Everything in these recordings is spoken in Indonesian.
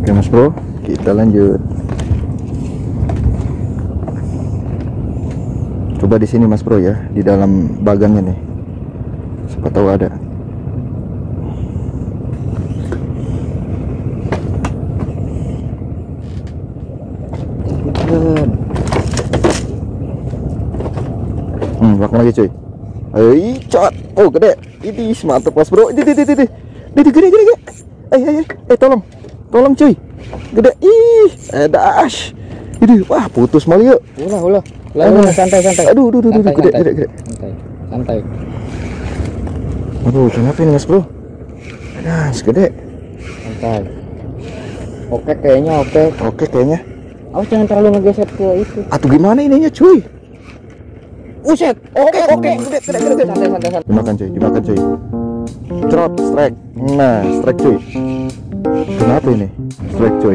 Oke mas bro, kita lanjut. Coba di sini mas bro ya, di dalam bagangnya nih, siapa tahu ada. Makan lagi cuy. Ayo icot. Oh gede. Ini mantap mas bro. Ini gede. Tolong cuy. Gede. Ih, dash. Ini wah putus mal yuk. Ulah. Santai. Aduh, gede. Santai. Aduh, kenapa ini mas bro? Nah, gede. Santai. Oke kayaknya. Oke kayaknya. Awas jangan terlalu ngegeser ke itu. Atau gimana ininya cuy? Uset. Oke. Gede. Santai. Dimakan cuy. Trot, strike. Nah, strike cuy. Kenapa ini? Strike cuy.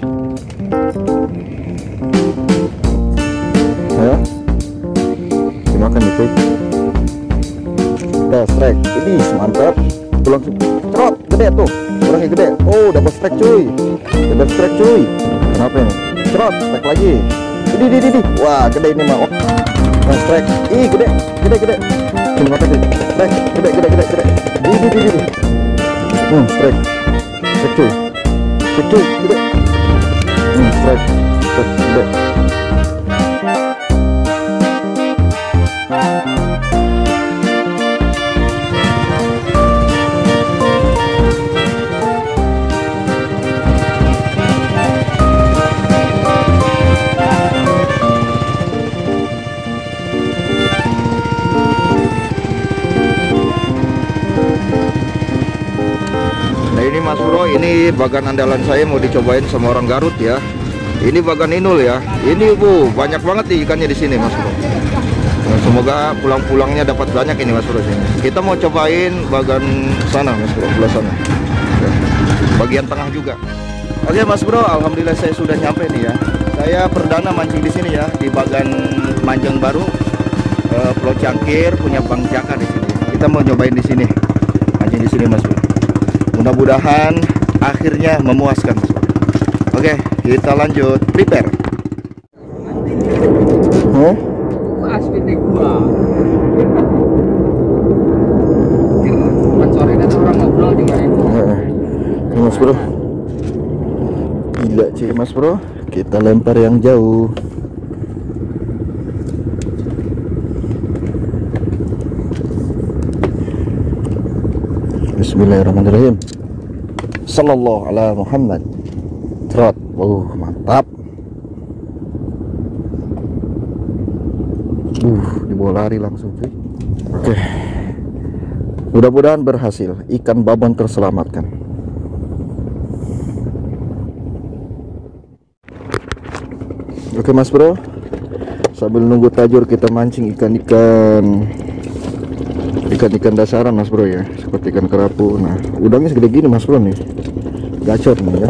Ayo. Dimakan nih cuy. Udah strike. Ini mantap. Pulang trot, gede tuh. Kurangnya gede. Oh, dapat strike cuy. Kenapa ini? Trot, strike lagi. Ini. Wah, gede ini mah. Nah, strike. Ih, gede. Ini makan cuy. Strike, gede. Ini. Strike cuy. Gede. Strike gede. Ini mas bro, ini bagan andalan saya mau dicobain sama orang Garut ya. Ini bagan inul ya. Ini bu, banyak banget nih ikannya di sini mas bro. Nah, semoga pulang-pulangnya dapat banyak ini mas bro. Kita mau cobain bagan sana mas bro, belah sana. Ya. Bagian tengah juga. Oke mas bro, alhamdulillah saya sudah nyampe nih ya. Saya perdana mancing di sini ya, di bagan Manjang Baru, Pulau Cangkir, punya Bang Jaka di sini. Kita mau nyobain di sini, mancing di sini mas bro. Mudah-mudahan akhirnya memuaskan. Oke, kita lanjut prepare. Orang ngobrol juga ya. Mas bro. Gila cuy mas bro. Kita lempar yang jauh. Bismillahirrahmanirrahim. Sallallahu ala Muhammad. Trot. Mantap. Dibawa lari langsung cuy. Oke. Mudah-mudahan berhasil. Ikan babon terselamatkan. Oke mas bro. Sambil nunggu tajur kita mancing ikan-ikan dasaran mas bro ya, seperti ikan kerapu. Nah udangnya segede gini mas bro nih, gacor nih ya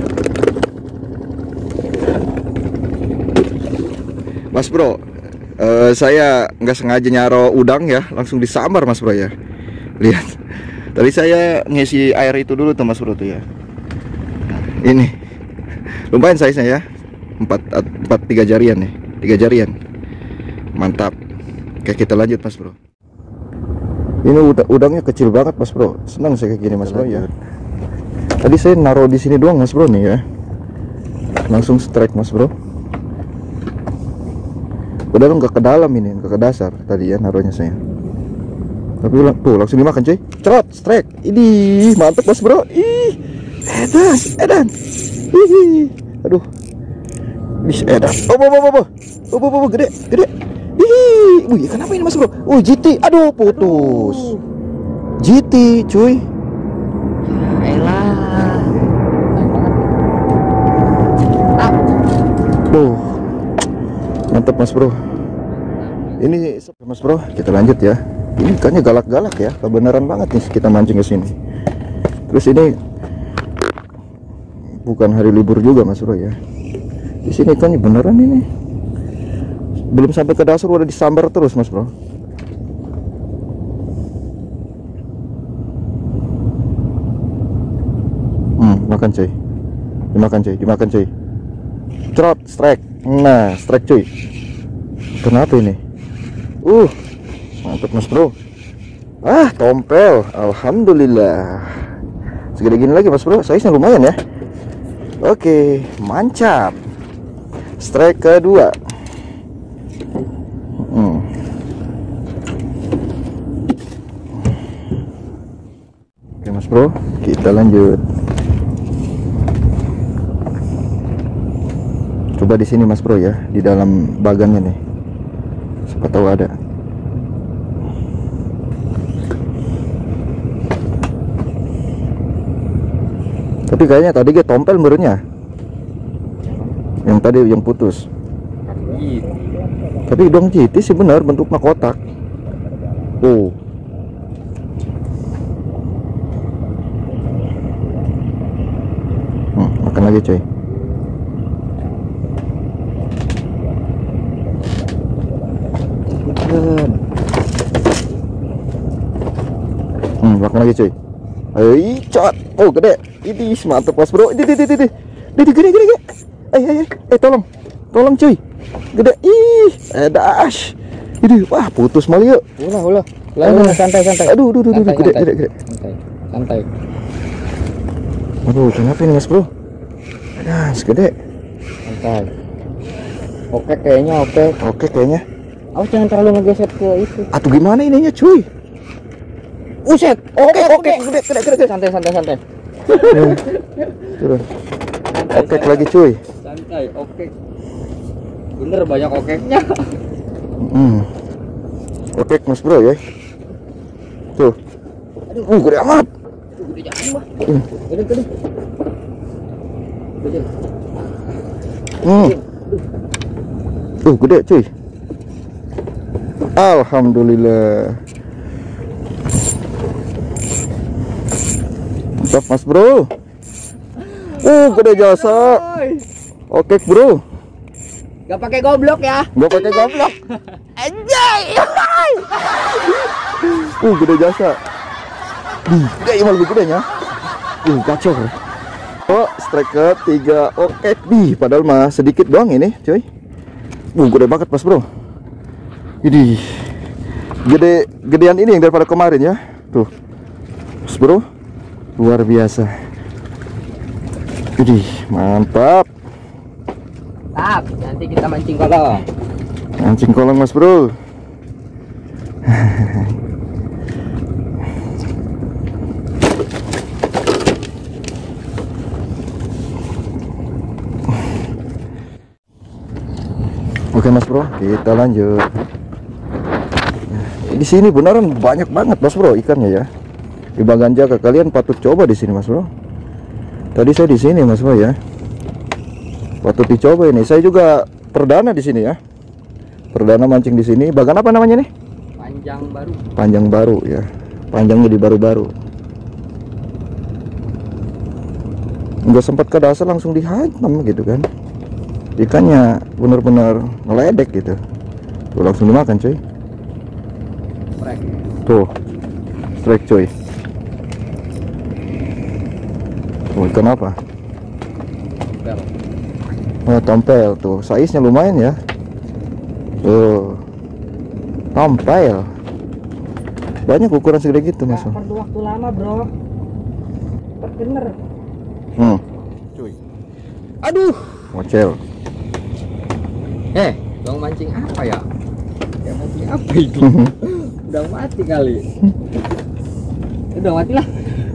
mas bro. Saya nggak sengaja nyaro udang ya, langsung disambar mas bro ya. Lihat tadi saya ngisi air itu dulu tuh mas bro tuh ya. Ini lumayan size nya ya, 3 jarian nih, 3 jarian. Mantap. Oke kita lanjut mas bro. Ini udangnya kecil banget mas bro. Senang saya kayak gini mas bro ya. Tadi saya naruh di sini doang mas bro nih ya. Langsung strike mas bro. Padahal nggak ke dalam ini, nggak ke dasar tadi ya naruhnya saya. Tapi tuh langsung dimakan cuy. Cerot, strike. Ini mantap mas bro. Ih, edan. Ih, aduh. Ih, edan. Oh, gede. Ih, wih, kenapa ini mas bro? GT, aduh putus. GT cuy. Elah. Mantap mas bro. Ini mas bro, kita lanjut ya. Ini ikannya galak-galak ya, kebenaran banget nih kita mancing ke sini. Terus ini bukan hari libur juga mas bro ya. Di sini ikannya beneran ini. Belum sampai ke dasar udah disambar terus mas bro. Makan cuy. Dimakan cuy, dimakan cuy. Trot, strike. Nah, strike cuy. Kenapa ini? Mantap mas bro. Tompel. Alhamdulillah. Segede gini lagi mas bro, size nya lumayan ya. Oke, mantap. Strike kedua. Oke mas bro, kita lanjut. Coba di sini mas bro ya, di dalam bagannya nih. Siapa tahu ada. Tapi kayaknya tadi dia tompel menurutnya. Yang tadi yang putus. Tapi dong GT sih benar, bentuknya kotak. Makan lagi coy. Makan lagi cuy. Ayo icot. Gede. Ini mantap mas bro. Ini gede. Tolong cuy. Gede. Dash. Ini wah putus malah yuk. Ulah. Santai. Aduh, gede. Santai. Aduh, kenapa ini mas bro? Segede. Santai. Oke kayaknya. Oke kayaknya. Awas jangan terlalu ngegeser ke itu. Atuh gimana ininya cuy? Uset. Oke. Gede. Santai. Turun. Oke lagi cuy. Santai. Oke. Bener banyak okeknya. Oke mas bro ya. Tuh. Gede amat. Gede jangan mah. Gede. Gede cuy. Alhamdulillah. Mantap mas bro. Gede jasa. Oke bro. Gak pakai goblok ya. Gak pakai goblok. Anjay. Gede jasa. Gede emang lebih gedenya. Kacau. Strike ketiga. Oke. Padahal mah sedikit doang ini cuy. Gede banget mas bro. Ini gedean ini yang daripada kemarin ya. Tuh mas bro, luar biasa. Ini mantap. Nanti kita mancing kolong. Mancing kolong mas bro. Oke mas bro, kita lanjut. Di sini beneran banyak banget mas bro ikannya ya. Di Baganjaka kalian patut coba di sini mas bro. Tadi saya di sini mas bro ya. Patut dicoba ini. Saya juga perdana di sini ya. Perdana mancing di sini. Bagan apa namanya nih? Panjang baru ya. Panjangnya di baru-baru. Nggak sempat ke dasar langsung dihantam gitu kan. Ikannya benar-benar ngeledek gitu. Tuh langsung dimakan cuy. Tuh strike cuy. Ikan apa? Tompel tuh, size nya lumayan ya. Tuh tompel. Banyak ukuran segede gitu mas. Perlu waktu lama bro. Bener. Cuy. Aduh, mocel. Dong mancing apa ya? Mancing apa itu? Udah mati kali. Udah mati lah.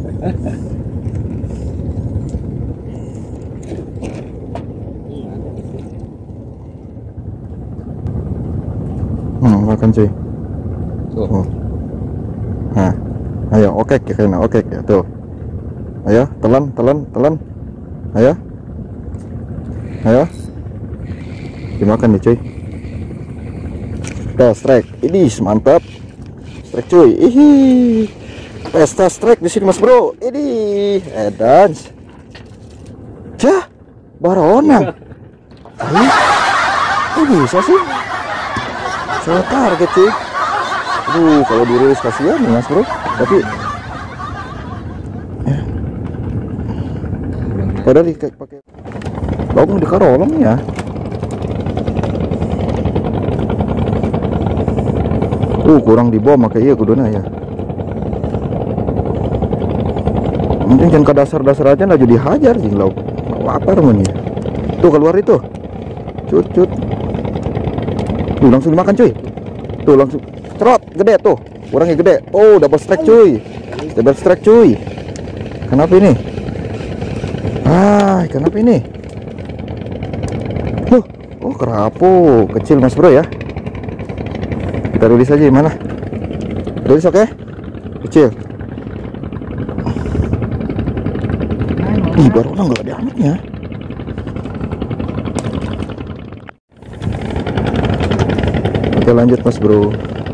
Makan cuy. Tuh. Nah, ayo oke ya kayaknya oke ya tuh. Ayo telan. Ayo. Dimakan nih cuy. Tuh strike. Ini mantap. Strike cuy. Pesta strike di sini mas bro. Ini dance. Baronang. Bisa sih. Salah target cuy. Aduh, kalau dirilis kasihan nih mas bro. Tapi Padahal pakai logong di karolong ya. Kurang di bawah makanya iya kuduna ya. Mungkin jangan ke dasar-dasar aja lah jadi hajar sih lauk. Lapar namanya. Tuh keluar itu. Cut. Tuh langsung dimakan cuy. Tuh langsung cerot gede tuh. Orangnya gede. Oh, double strike cuy. Double strike cuy. Kenapa ini? Kenapa ini? Oh kerapu kecil mas bro ya. Kita rilis aja gimana? Rilis oke? Kecil. Baru orang nggak ada amatnya. Oke lanjut mas bro.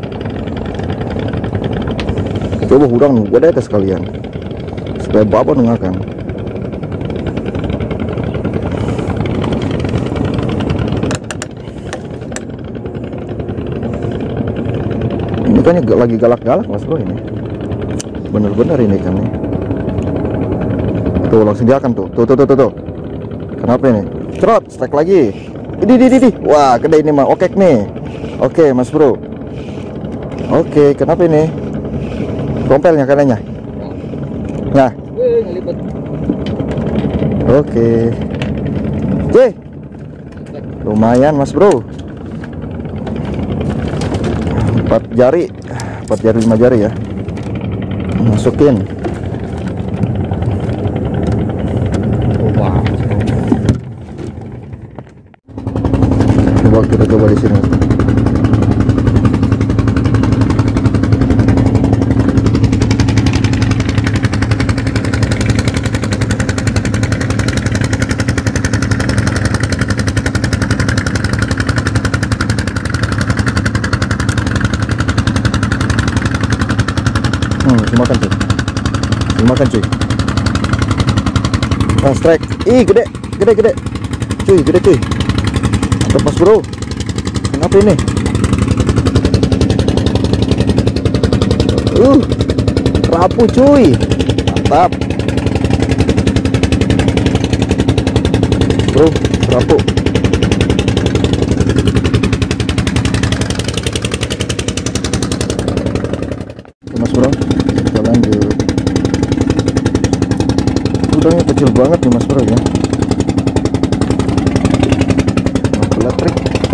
Coba hurang gue ada sekalian supaya bapak nengakan. Ini kan lagi galak-galak mas bro ini. Bener-bener ini kan nih. Tuh langsung diakan tuh. Tuh. Kenapa ini? Cerot, strike lagi. Ini. Wah, gede ini mah. Oke nih. Oke, Mas Bro. Oke, kenapa ini? Rompelnya kanannya. Nah. Oke. Lumayan, Mas Bro. 4 jari, 5 jari ya. Masukin. Kita coba di sini. Makan cuy. Strike. Ih, gede. Cuy, gede cuy. Mantap mas bro. Kenapa ini? Rapu cuy. Mantap. Bro, rapu. Mas bro, kita lanjut. Udangnya kecil banget nih mas bro ya. Elektrik.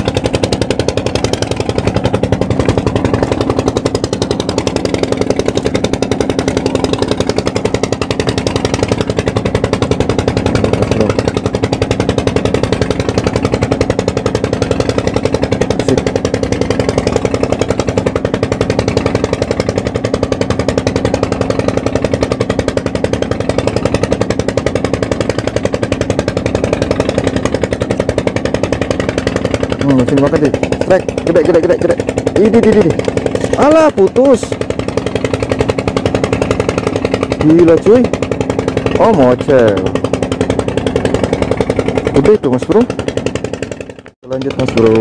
Langsung makan deh. Strike, gede. Ini. Alah, putus. Gila cuy. Oh, mocel. Udah itu mas bro. Lanjut mas bro.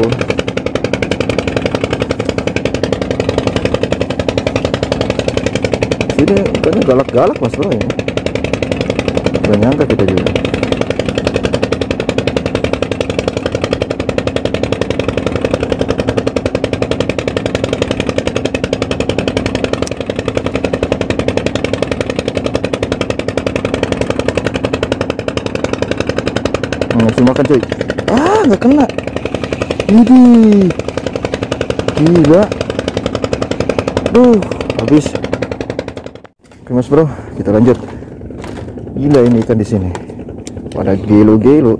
Sini ikannya galak-galak mas bro ya. Gak nyangka kita juga. Langsung makan cuy. Nggak kena. Ini gila. Habis. Oke mas bro, kita lanjut. Gila ini ikan di sini. Pada gelo-gelo.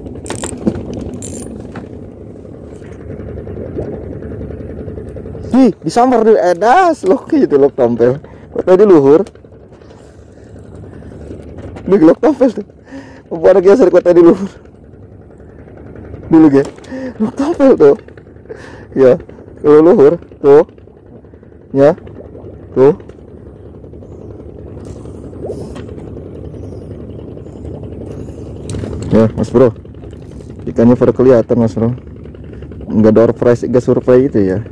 Disambar dulu. Das loh gitu loh tampil. Tadi luhur. Ini gelap tampil tuh. Pada geser kota di luhur. Dulu ya, lu tampil tuh, ya, kalau luhur tuh, ya, tuh, ya, mas bro, ikannya baru kelihatan mas bro, nggak door price, nggak survei itu ya,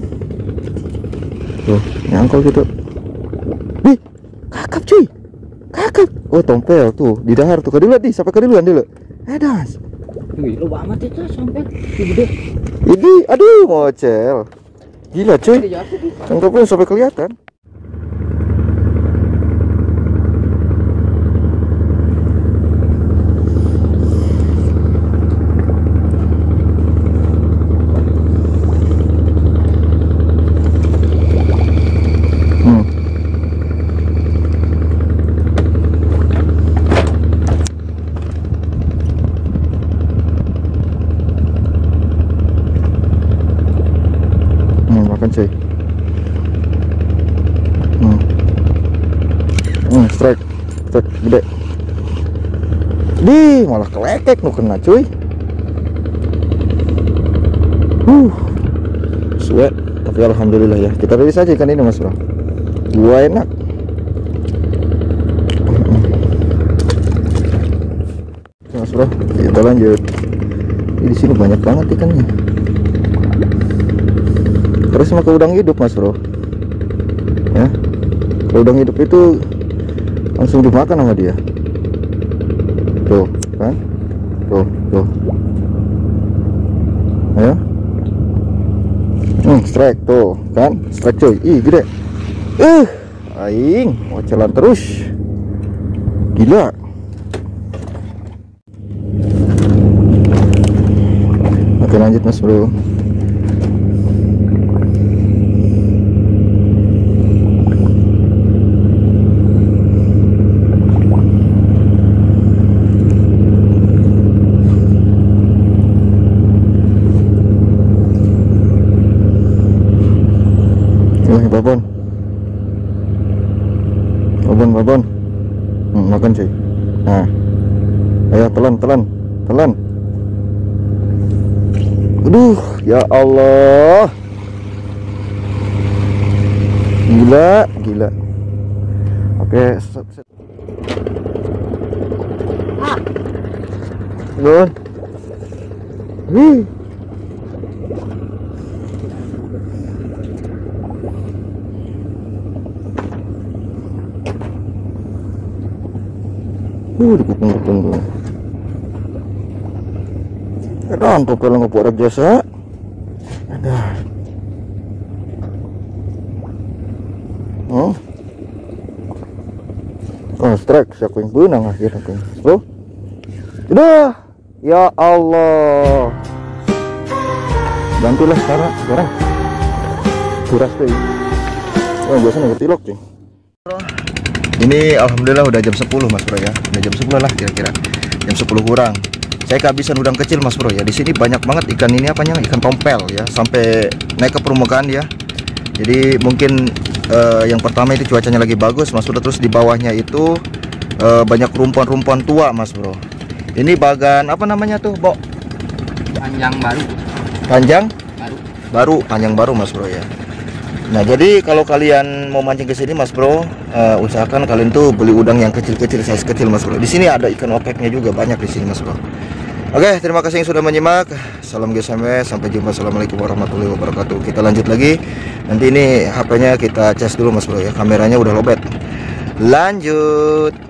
tuh, nyangkul gitu, kakap cuy, Kakak. Oh, tompel tuh di dahar tuh. Kadilu di, sampai kadiluan dulu. Das. Wih, lo amat itu sampai gede. Ini, aduh, ngocel. Gila, cuy. Tangkapnya sampai kelihatan. Makan cuy. Strike gede. Di malah kelekek nu kena cuy. Suet, tapi alhamdulillah ya. Kita rilis aja ikan ini Mas Bro. Gua enak. Mas Bro, kita lanjut. Di sini banyak banget ikannya. Terus sama ke udang hidup Mas Bro ya, ke udang hidup itu langsung dimakan sama dia tuh kan, tuh ya. Strike tuh kan, strike coy, ih gede. Aing mau jalan terus, gila. Oke lanjut Mas Bro. Babon makan cuy. Nah ayo telan. Aduh ya Allah, gila. Oke, Gun. Dikupung tuh. Ada untuk kalau ngepuk jasa. Ada. Strike siapa yang benang akhirnya tuh. Bro. Udah. Ya Allah. Bantulah sekarang. Kuras tuh. Oh, biasanya ngetilok cuy. Ini alhamdulillah udah jam 10 Mas Bro ya. Udah jam 10 lah kira-kira. Jam 10 kurang. Saya kehabisan udang kecil Mas Bro ya. Di sini banyak banget ikan ini apanya? Ikan tompel ya, sampai naik ke permukaan ya. Jadi mungkin yang pertama itu cuacanya lagi bagus Mas Bro, terus di bawahnya itu banyak rumpuan-rumpuan tua Mas Bro. Ini bagan apa namanya tuh, Bo? Panjang baru. Panjang? Baru, panjang baru Mas Bro ya. Nah, jadi kalau kalian mau mancing ke sini Mas Bro, usahakan kalian tuh beli udang yang kecil-kecil, size kecil Mas Bro. Di sini ada ikan opeknya juga banyak di sini Mas Bro. Oke, terima kasih yang sudah menyimak. Salam GSMS, sampai jumpa. Assalamualaikum warahmatullahi wabarakatuh. Kita lanjut lagi. Nanti ini HP-nya kita cas dulu Mas Bro ya. Kameranya udah lowbat. Lanjut.